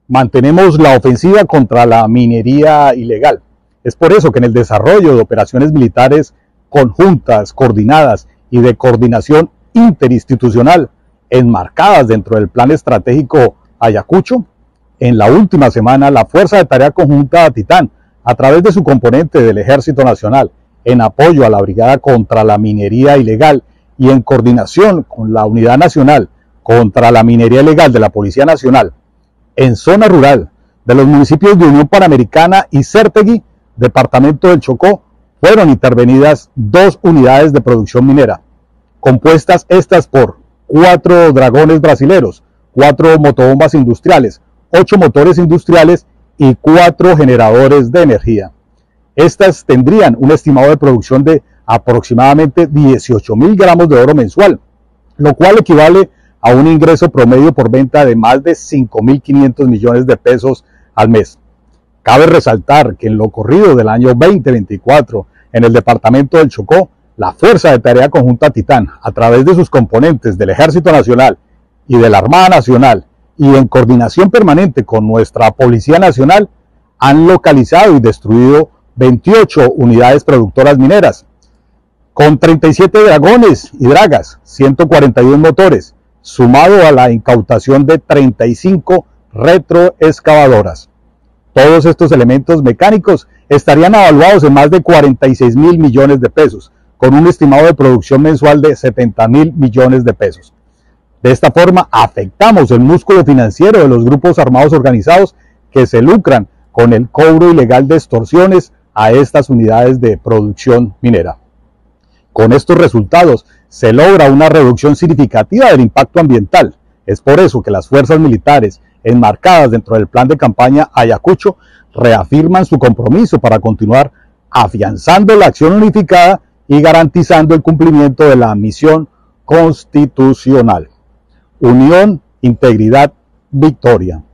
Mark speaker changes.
Speaker 1: mantenemos la ofensiva contra la minería ilegal. Es por eso que en el desarrollo de operaciones militares conjuntas, coordinadas y de coordinación interinstitucional, enmarcadas dentro del Plan Estratégico Ayacucho, en la última semana la Fuerza de Tarea Conjunta Titán, a través de su componente del Ejército Nacional, en apoyo a la Brigada contra la Minería Ilegal y en coordinación con la Unidad Nacional contra la Minería Ilegal de la Policía Nacional, en zona rural de los municipios de Unión Panamericana y Cértegui, departamento del Chocó, fueron intervenidas 2 unidades de producción minera, compuestas estas por 4 dragones brasileros, 4 motobombas industriales, 8 motores industriales y 4 generadores de energía. Estas tendrían un estimado de producción de aproximadamente 18.000 gramos de oro mensual, lo cual equivale a un ingreso promedio por venta de más de 5.500 millones de pesos al mes. Cabe resaltar que en lo corrido del año 2024, en el departamento del Chocó, la Fuerza de Tarea Conjunta Titán, a través de sus componentes del Ejército Nacional y de la Armada Nacional, y en coordinación permanente con nuestra Policía Nacional, han localizado y destruido 28 unidades productoras mineras, con 37 dragones y dragas, 141 motores, sumado a la incautación de 35 retroexcavadoras. Todos estos elementos mecánicos estarían evaluados en más de 46.000 millones de pesos, con un estimado de producción mensual de 70.000 millones de pesos. De esta forma, afectamos el músculo financiero de los grupos armados organizados que se lucran con el cobro ilegal de extorsiones a estas unidades de producción minera. Con estos resultados se logra una reducción significativa del impacto ambiental. Es por eso que las fuerzas militares, enmarcadas dentro del plan de campaña Ayacucho, reafirman su compromiso para continuar afianzando la acción unificada y garantizando el cumplimiento de la misión constitucional. Unión, integridad, victoria.